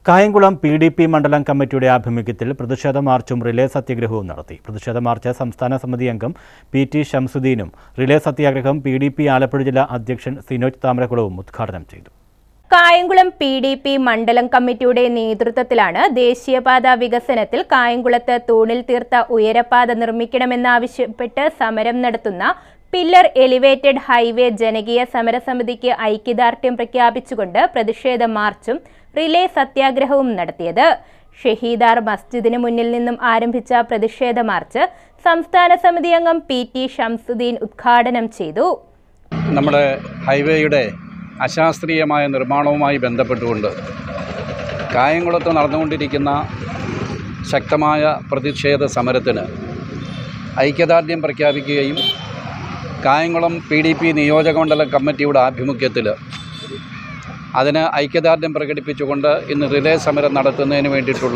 Kayamkulam PDP മണ്ഡലം കമ്മിറ്റിയുടെ ആഭിമുഖ്യത്തിൽ പ്രതിഷേധ മാർച്ചും റിലേ സത്യാഗ്രഹവും നടത്തി. പ്രതിഷേധ മാർച്ച് സംസ്ഥാന സമിതി അംഗം PT ഷംസുദ്ദീനും റിലേ സത്യാഗ്രഹം PDP ആലപ്പുഴ ജില്ലാ അധ്യക്ഷൻ സിനോജ് താമരക്കുളവും ഉദ്ഘാടനം ചെയ്തു. കായംകുളം PDP മണ്ഡലം കമ്മിറ്റിയുടെ നേതൃത്വത്തിലാണ് ദേശീയപാത വികസനത്തിൽ കായംകുളത്ത് തൂണിൽ തീർത്ത ഉയരപാത നിർമ്മിക്കണമെന്നാവശ്യപ്പെട്ട് സമരം നടത്തുന്ന പില്ലർ എലിവേറ്റഡ് ഹൈവേ ജനകീയ സമരസമിതിക്ക് ഐക്യദാർഢ്യം പ്രഖ്യാപിച്ചുകൊണ്ട് പ്രതിഷേധ മാർച്ചും റിലേ സത്യാഗ്രഹവും നടത്തിയത്. ഷഹീദാർ മസ്ജിദിന് മുന്നിൽ നിന്നും ആരംഭിച്ച പ്രതിഷേധ മാർച്ച് സംസ്ഥാന സമിതി അംഗം PT ഷംസുദ്ദീൻ ഉദ്ഘാടനം ചെയ്തു. നമ്മുടെ ഹൈവേയുടെ അശാസ്ത്രീയമായ നിർമ്മാണവുമായി ബന്ധപ്പെട്ടുകൊണ്ട് കായംകുളത്ത് നടന്നുകൊണ്ടിരിക്കുന്ന ശക്തമായ പ്രതിഷേധ സമരത്തിന് ഐക്യദാർഢ്യം പ്രഖ്യാപിക്കുകയും കായംകുളം PDP നിയോജകമണ്ഡലം കമ്മിറ്റിയുടെ ആഭിമുഖ്യത്തിൽ അതിന് ഐക്യദാർഢ്യം പ്രകടിപ്പിച്ചുകൊണ്ട് ഇന്ന് റിലേ സമരം നടത്തുന്നതിന് വേണ്ടിയിട്ടുള്ള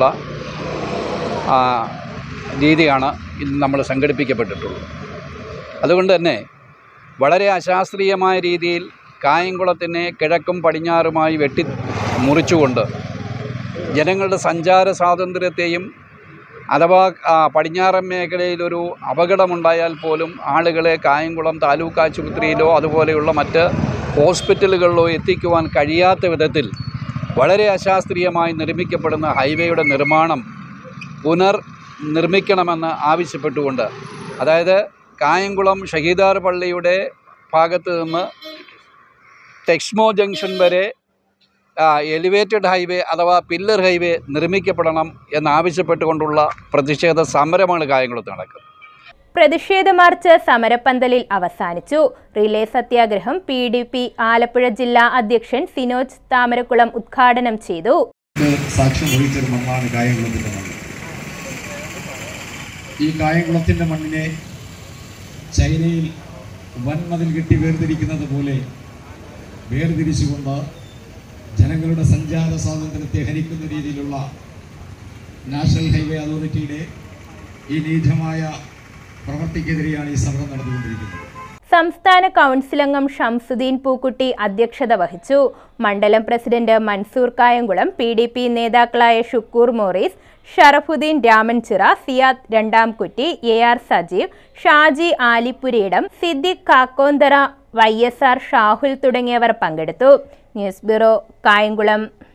രീതിയാണ് ഇന്ന് നമ്മൾ സംഘടിപ്പിക്കപ്പെട്ടിട്ടുള്ളത്. അതുകൊണ്ട് തന്നെ വളരെ അശാസ്ത്രീയമായ രീതിയിൽ കായംകുളത്തിനെ കിഴക്കും പടിഞ്ഞാറുമായി മുറിച്ചുകൊണ്ട് ജനങ്ങളുടെ സഞ്ചാര സ്വാതന്ത്ര്യത്തെയും അഥവാ പടിഞ്ഞാറൻ മേഖലയിലൊരു അപകടമുണ്ടായാൽ പോലും ആളുകളെ കായംകുളം താലൂക്ക് ആശുപത്രിയിലോ അതുപോലെയുള്ള മറ്റ് ഹോസ്പിറ്റലുകളിലോ എത്തിക്കുവാൻ കഴിയാത്ത വിധത്തിൽ വളരെ അശാസ്ത്രീയമായി നിർമ്മിക്കപ്പെടുന്ന ഹൈവേയുടെ നിർമ്മാണം പുനർനിർമ്മിക്കണമെന്ന് ആവശ്യപ്പെട്ടുകൊണ്ട്, അതായത് കായംകുളം ഷഹീദാർ പള്ളിയുടെ ഭാഗത്ത് നിന്ന് ടെക്സ്മോ ജംഗ്ഷൻ വരെ എലിവേറ്റഡ് ഹൈവേ അഥവാ പില്ലർ ഹൈവേ നിർമ്മിക്കപ്പെടണം എന്നാവശ്യപ്പെട്ടുകൊണ്ടുള്ള പ്രതിഷേധ സമരമാണ് കായംകുളത്ത് നടക്കുന്നത്. പ്രതിഷേധ മാർച്ച് സമരപ്പന്തലിൽ അവസാനിച്ചു. റിലേ സത്യാഗ്രഹം PDP ആലപ്പുഴ ജില്ലാ അധ്യക്ഷൻ സിനോജ് താമരക്കുളം ഉദ്ഘാടനം ചെയ്തു. സാക്ഷ്യം വഹിച്ചൊരു മണ്ണാണ് കായംകുളത്തിൻ്റെ മണ്ണ്. ഈ കായംകുളത്തിൻ്റെ മണ്ണിനെ ചൈനയിൽ വൻമതിൽ കെട്ടി വേർതിരിക്കുന്നത് പോലെ വേർതിരിച്ചുകൊണ്ട് ജനങ്ങളുടെ സഞ്ചാര സ്വാതന്ത്ര്യത്തെ ഹനിക്കുന്ന രീതിയിലുള്ള നാഷണൽ ഹൈവേ അതോറിറ്റിയുടെ ഈ നീചമായ പ്രവൃത്തിക്കെതിരെയാണ് ഈ സമരം നടന്നുകൊണ്ടിരിക്കുന്നത്. സംസ്ഥാന കൗൺസിൽ അംഗം ഷംസുദ്ദീൻ പൂക്കുട്ടി അധ്യക്ഷത വഹിച്ചു. മണ്ഡലം പ്രസിഡന്റ് മൻസൂർ കായംകുളം, PDP നേതാക്കളായ Shukkoor Morris, Sharafuddin Ramanchira, Siyad Randamkutti, AR Sajeev, Shaji Alippurayidam, Siddique Kakkonthara, YSR Shahul തുടങ്ങിയവർ പങ്കെടുത്തു. News bureau, Kayamkulam.